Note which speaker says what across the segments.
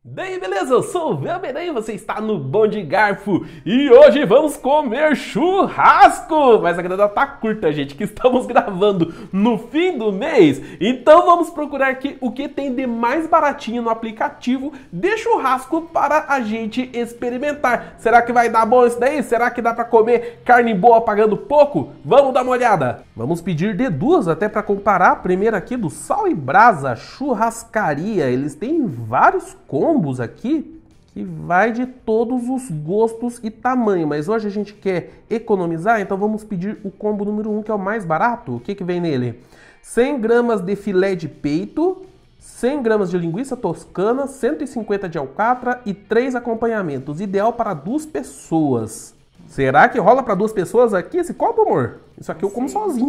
Speaker 1: Daí, beleza? Eu sou o Velberan e você está no Bom de Garfo e hoje vamos comer churrasco! Mas a grana tá curta, gente, que estamos gravando no fim do mês, então vamos procurar aqui o que tem de mais baratinho no aplicativo de churrasco para a gente experimentar. Será que vai dar bom isso daí? Será que dá para comer carne boa pagando pouco? Vamos dar uma olhada! Vamos pedir de duas até para comparar. Primeiro aqui do Sal e Brasa Churrascaria, eles têm vários combos aqui que vai de todos os gostos e tamanho, mas hoje a gente quer economizar, então vamos pedir o combo número 1, que é o mais barato. O que vem nele? 100 gramas de filé de peito, 100 gramas de linguiça toscana, 150 de alcatra e 3 acompanhamentos, ideal para 2 pessoas. Será que rola para 2 pessoas aqui esse combo, amor? Isso aqui eu como sozinho.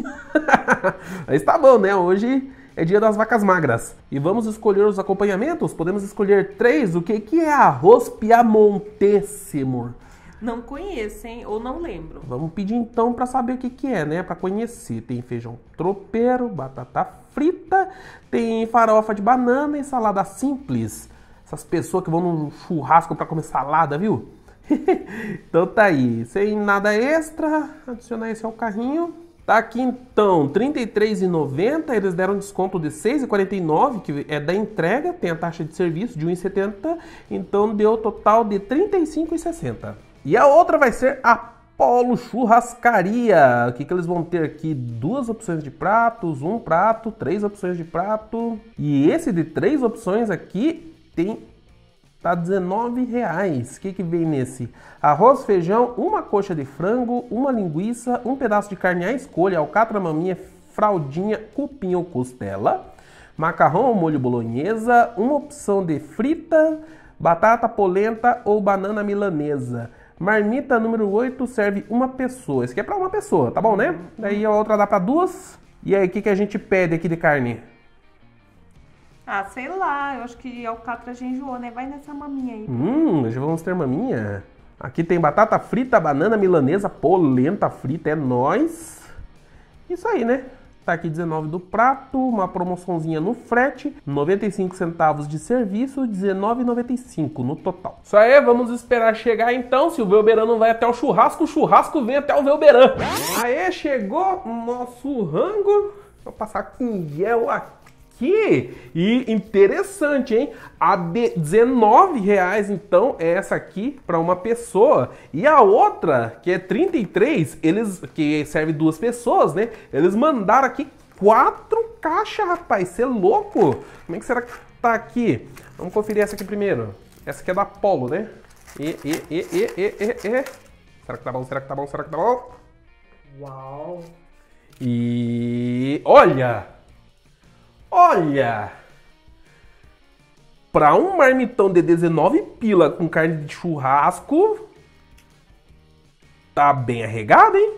Speaker 1: Mas tá bom, né? Hoje é dia das vacas magras. E vamos escolher os acompanhamentos? Podemos escolher 3. O que é arroz piamontese, amor?
Speaker 2: Não conheço, hein? Ou não lembro.
Speaker 1: Vamos pedir então para saber o que é, né? Para conhecer. Tem feijão tropeiro, batata frita, tem farofa de banana e salada simples. Essas pessoas que vão no churrasco para comer salada, viu? Então tá aí. Sem nada extra, adicionar esse ao carrinho. Tá aqui então, R$ 33,90, eles deram desconto de R$ 6,49, que é da entrega, tem a taxa de serviço de R$ 1,70, então deu total de R$ 35,60. E a outra vai ser a Polo Churrascaria. O que eles vão ter aqui? 2 opções de pratos, 1 prato, 3 opções de prato. E esse de 3 opções aqui tem... tá R$19. O que vem nesse? Arroz, feijão, uma coxa de frango, uma linguiça, um pedaço de carne à escolha, alcatra, maminha, fraldinha, cupim ou costela, macarrão ou molho bolonhesa, uma opção de frita, batata polenta ou banana milanesa. Marmita número 8 serve uma pessoa. Esse aqui é para uma pessoa, tá bom, né? Daí a outra dá para 2. E aí, o que a gente pede aqui de carne?
Speaker 2: Ah, sei lá, eu acho que alcatra já enjoou, né? Vai nessa maminha aí.
Speaker 1: Já vamos ter maminha. Aqui tem batata frita, banana milanesa, polenta frita, é nóis. Isso aí, né? Tá aqui 19 do prato, uma promoçãozinha no frete, 95 centavos de serviço, 19,95 no total. Isso aí, vamos esperar chegar então. Se o Velberan não vai até o churrasco vem até o Velberan. Aê, chegou o nosso rango. Vou passar com gel aqui. E interessante, hein? A de R$19, então, é essa aqui para uma pessoa. E a outra, que é 33, que serve 2 pessoas, né? Eles mandaram aqui 4 caixas, rapaz. Você é louco? Como é que será que tá aqui? Vamos conferir essa aqui primeiro. Essa aqui é da Polo, né? Será que tá bom? Será que tá bom? Será que tá bom?
Speaker 2: Uau!
Speaker 1: E olha, para um marmitão de 19 pila com carne de churrasco, tá bem arregado, hein?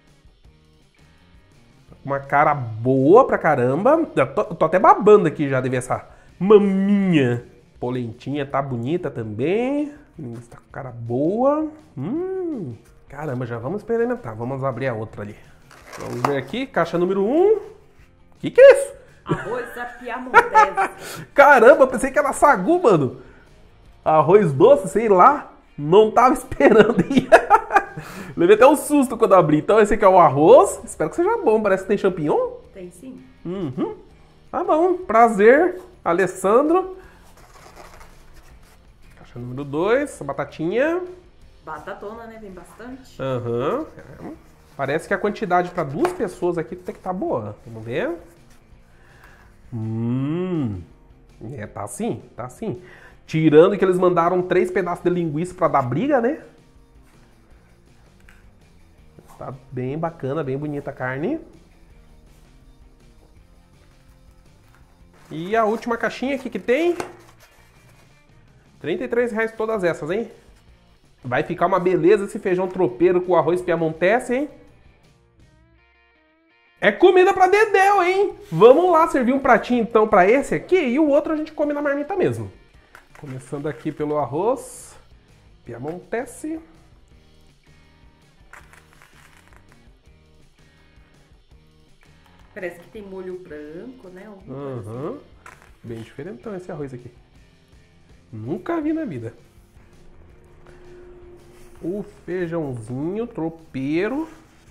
Speaker 1: Uma cara boa pra caramba. Tô até babando aqui já de ver essa maminha. Polentinha tá bonita também. Tá com cara boa. Caramba, já vamos experimentar. Vamos abrir a outra ali. Vamos ver aqui, caixa número 1. Que é isso?
Speaker 2: Arroz à piamontese.
Speaker 1: Caramba, pensei que era sagu, mano. Arroz doce, sei lá. Não tava esperando, hein? Levei até um susto quando abri. Então esse aqui é o arroz. Espero que seja bom. Parece que tem champignon.
Speaker 2: Tem sim.
Speaker 1: Tá bom. Prazer, Alessandro. Caixa número 2. Batatinha.
Speaker 2: Batatona, né? Vem bastante.
Speaker 1: Parece que a quantidade para 2 pessoas aqui tem que estar boa. Vamos ver. Tá assim. Tirando que eles mandaram 3 pedaços de linguiça pra dar briga, né? Tá bem bacana, bem bonita a carne. E a última caixinha aqui que tem. R$33 todas essas, hein? Vai ficar uma beleza esse feijão tropeiro com arroz piamontese, hein? É comida pra dedéu, hein? Vamos lá servir um pratinho então pra esse aqui e o outro a gente come na marmita mesmo. Começando aqui pelo arroz piamontese.
Speaker 2: Parece que tem molho branco, né? Alguma coisa assim.
Speaker 1: Bem diferentão esse arroz aqui. Nunca vi na vida. O feijãozinho tropeiro.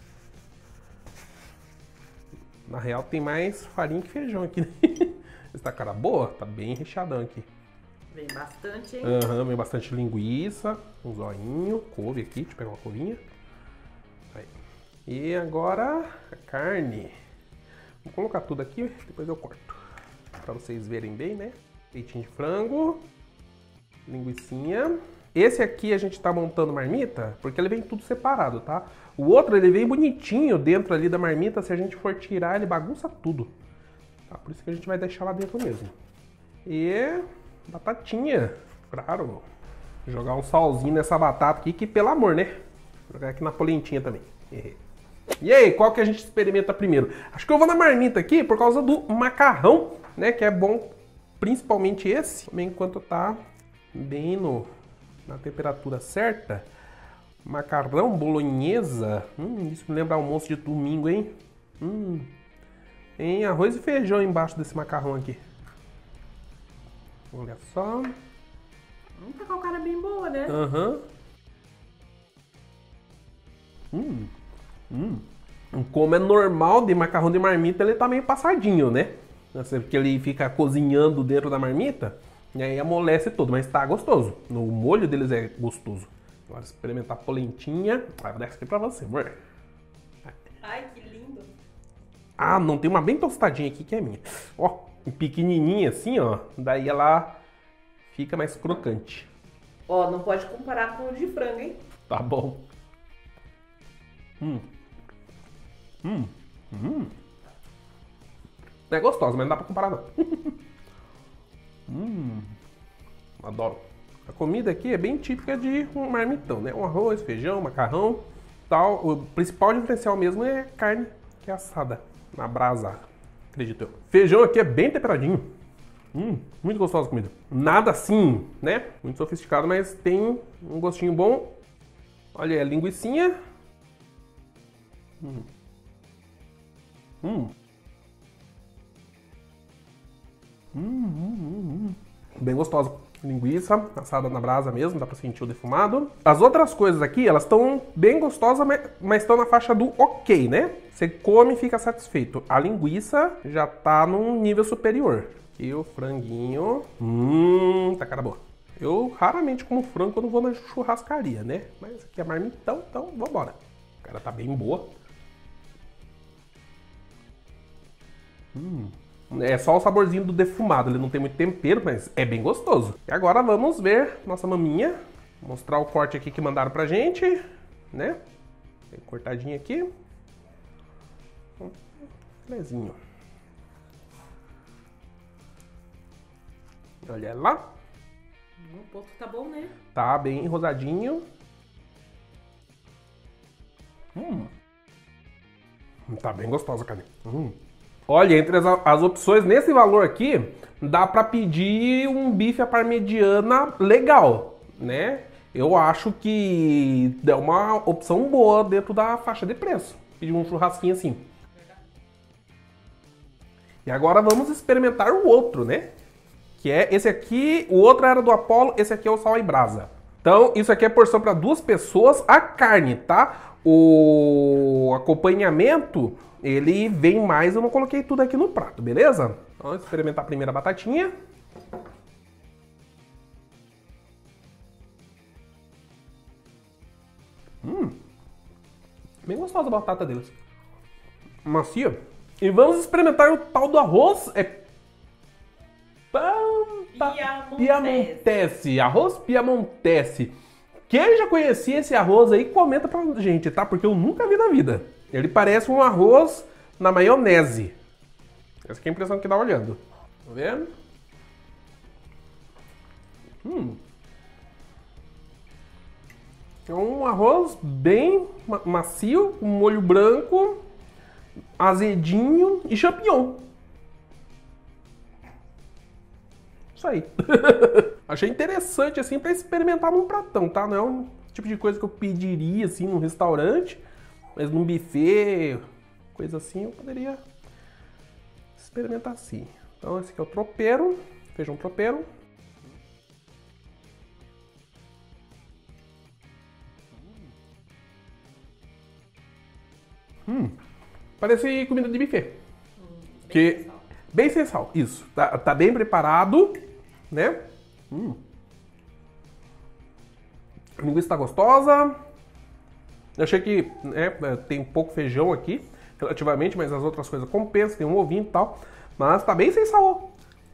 Speaker 1: Na real tem mais farinha que feijão aqui, né? Essa cara boa, tá bem recheadão aqui.
Speaker 2: Vem bastante, hein?
Speaker 1: Aham, vem bastante linguiça, um zoinho, couve aqui, deixa eu pegar uma couvinha. Aí. E agora a carne. Vou colocar tudo aqui, depois eu corto. Pra vocês verem bem, né? Peitinho de frango, linguicinha. Esse aqui a gente tá montando marmita porque ele vem tudo separado, tá? O outro ele vem bonitinho dentro ali da marmita, se a gente for tirar ele bagunça tudo. Tá? Por isso que a gente vai deixar lá dentro mesmo. E batatinha, claro. Jogar um salzinho nessa batata aqui, que pelo amor, né? Jogar aqui na polentinha também. E aí, qual que a gente experimenta primeiro? Acho que eu vou na marmita aqui por causa do macarrão, né? Que é bom, principalmente esse. Enquanto tá bem na temperatura certa. Macarrão bolonhesa. Isso me lembra almoço de domingo, hein? Tem arroz e feijão embaixo desse macarrão aqui. Olha só.
Speaker 2: Tá com a cara bem boa, né?
Speaker 1: Aham. Como é normal de macarrão de marmita, ele tá meio passadinho, né? Porque ele fica cozinhando dentro da marmita e aí amolece tudo, mas tá gostoso. O molho deles é gostoso. Agora experimentar a polentinha. Vou dar essa aqui pra você, amor.
Speaker 2: Ai, que lindo.
Speaker 1: Ah, não, tem uma bem tostadinha aqui que é minha. Ó, pequenininha assim, ó. Daí ela fica mais crocante.
Speaker 2: Ó, não pode comparar com o de frango, hein?
Speaker 1: Tá bom. É gostosa, mas não dá pra comparar não. Adoro. A comida aqui é bem típica de um marmitão, né? Um arroz, feijão, macarrão, tal. O principal diferencial mesmo é a carne que é assada na brasa, acredito eu. Feijão aqui é bem temperadinho. Muito gostosa a comida. Nada assim, né? Muito sofisticado, mas tem um gostinho bom. Olha aí a linguicinha. Bem gostosa. Linguiça assada na brasa mesmo, dá pra sentir o defumado. As outras coisas aqui, elas estão bem gostosas, mas estão na faixa do ok, né? Você come e fica satisfeito. A linguiça já tá num nível superior. E o franguinho... tá cara boa. Eu raramente como frango quando vou na churrascaria, né? Mas aqui é marmitão, então vambora. O cara tá bem boa. É só o saborzinho do defumado, ele não tem muito tempero, mas é bem gostoso. E agora vamos ver nossa maminha. Vou mostrar o corte aqui que mandaram pra gente, né? Bem cortadinho aqui. Filezinho. Olha lá.
Speaker 2: O ponto tá bom, né?
Speaker 1: Tá bem rosadinho. Tá bem gostosa a carne. Olha, entre as opções nesse valor aqui, dá pra pedir um bife à parmegiana legal, né? Eu acho que é uma opção boa dentro da faixa de preço. Pedir um churrasquinho assim. E agora vamos experimentar o outro, né? Que é esse aqui, o outro era do Apollo, esse aqui é o sal e brasa. Então, isso aqui é porção para 2 pessoas, a carne, tá? O acompanhamento, ele vem mais, eu não coloquei tudo aqui no prato, beleza? Então, vamos experimentar a primeira batatinha. Bem gostosa a batata deles. Macia. E vamos experimentar o tal do arroz. Piamontese. Arroz piamontese. Quem já conhecia esse arroz aí, comenta pra gente, tá? Porque eu nunca vi na vida. Ele parece um arroz na maionese. Essa aqui é a impressão que dá olhando. Tá vendo? É um arroz bem macio, com molho branco, azedinho e champignon. Isso aí. Achei interessante, assim, pra experimentar num pratão, tá? Não é um tipo de coisa que eu pediria, assim, num restaurante, mas num buffet, coisa assim, eu poderia experimentar assim. Então, esse aqui é o tropeiro, feijão tropeiro. Parece comida de buffet. Bem sem sal, isso. Tá bem preparado, né? A linguiça tá gostosa. Eu achei que tem pouco feijão aqui, relativamente, mas as outras coisas compensam, tem um ovinho e tal. Mas tá bem sem sal.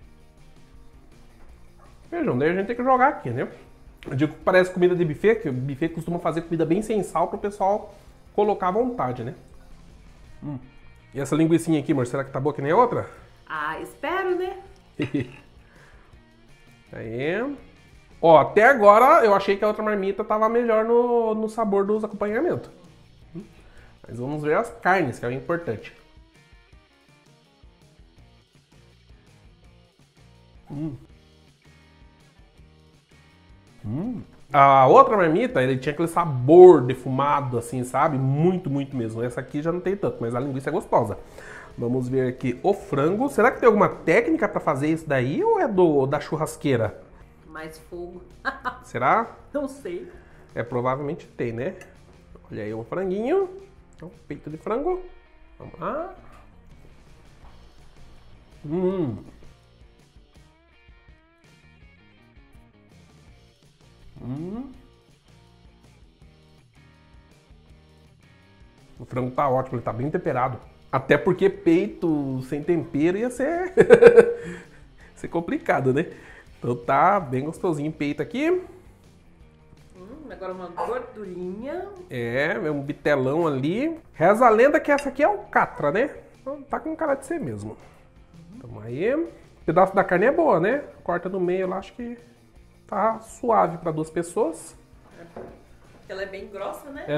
Speaker 1: Feijão, daí a gente tem que jogar aqui, né? Eu digo que parece comida de buffet, que o buffet costuma fazer comida bem sem sal pro pessoal colocar à vontade, né? E essa linguicinha aqui, amor, será que tá boa que nem a outra?
Speaker 2: Ah, espero, né?
Speaker 1: Aí. Ó, até agora eu achei que a outra marmita tava melhor no sabor dos acompanhamentos. Mas vamos ver as carnes, que é o importante. A outra marmita, ele tinha aquele sabor defumado, assim, sabe? Muito, muito mesmo. Essa aqui já não tem tanto, mas a linguiça é gostosa. Vamos ver aqui o frango. Será que tem alguma técnica pra fazer isso daí ou é da churrasqueira?
Speaker 2: Mais fogo.
Speaker 1: Será?
Speaker 2: Não sei.
Speaker 1: Provavelmente tem, né? Olha aí um franguinho. Um peito de frango. Vamos lá. O frango tá ótimo, ele tá bem temperado. Até porque peito sem tempero ia ser, ser complicado, né? Então tá bem gostosinho o peito aqui.
Speaker 2: Agora uma gordurinha.
Speaker 1: É um bitelão ali. Reza a lenda que essa aqui é alcatra, né? Então, tá com cara de ser mesmo. Tamo aí. O pedaço da carne é boa, né? Corta no meio lá, acho que tá suave para 2 pessoas.
Speaker 2: Ela é bem grossa, né?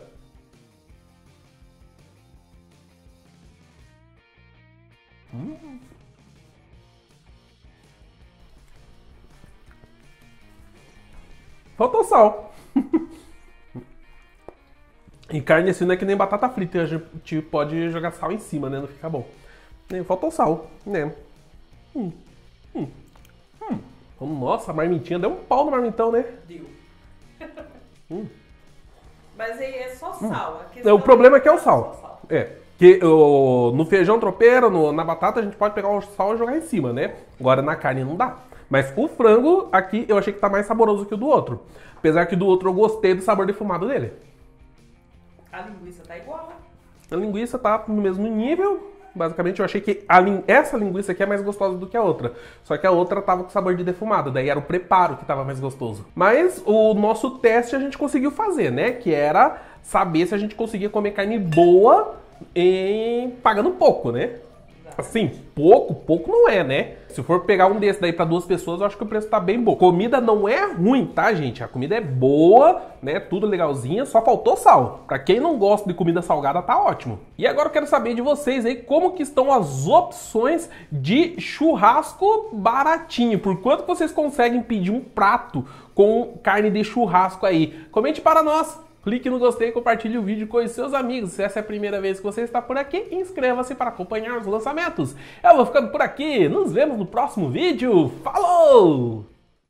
Speaker 1: Faltou sal. E carne assim não é que nem batata frita, a gente pode jogar sal em cima, né? Não fica bom. Faltou sal, né? Nossa, a marmitinha deu um pau no marmitão, né?
Speaker 2: Deu. Mas aí é só sal.
Speaker 1: O problema é que é o sal. Que no feijão tropeiro, na batata, a gente pode pegar o sal e jogar em cima, né? Agora na carne não dá. Mas o frango aqui eu achei que tá mais saboroso que o do outro. Apesar que do outro eu gostei do sabor defumado dele.
Speaker 2: A linguiça tá igual, né?
Speaker 1: A linguiça tá no mesmo nível. Basicamente eu achei que essa linguiça aqui é mais gostosa do que a outra. Só que a outra tava com sabor de defumado. Daí era o preparo que tava mais gostoso. Mas o nosso teste a gente conseguiu fazer, né? Que era saber se a gente conseguia comer carne boa pagando pouco, né? Assim, pouco não é, né? Se for pegar um desse daí pra 2 pessoas, eu acho que o preço tá bem bom. Comida não é ruim, tá, gente? A comida é boa, né? Tudo legalzinha, só faltou sal. Pra quem não gosta de comida salgada, tá ótimo. E agora eu quero saber de vocês aí como que estão as opções de churrasco baratinho. Por quanto vocês conseguem pedir um prato com carne de churrasco aí? Comente para nós. Clique no gostei e compartilhe o vídeo com os seus amigos. Se essa é a primeira vez que você está por aqui, inscreva-se para acompanhar os lançamentos. Eu vou ficando por aqui. Nos vemos no próximo vídeo. Falou!